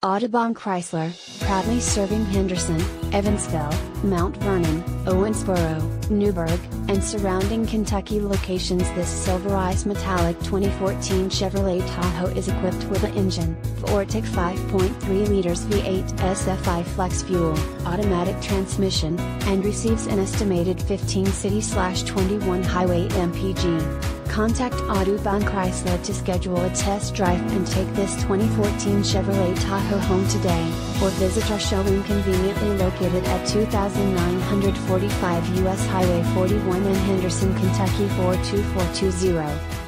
Audubon Chrysler, proudly serving Henderson, Evansville, Mount Vernon, Owensboro, Newburgh, and surrounding Kentucky locations. This silverized metallic 2014 Chevrolet Tahoe is equipped with an engine, Vortec 5.3 liters V8 SFI flex fuel, automatic transmission, and receives an estimated 15 city/21 highway mpg. Contact Audubon Chrysler to schedule a test drive and take this 2014 Chevrolet Tahoe home today, or visit our showroom conveniently located at 2945 US Highway 41 in Henderson, Kentucky 42420.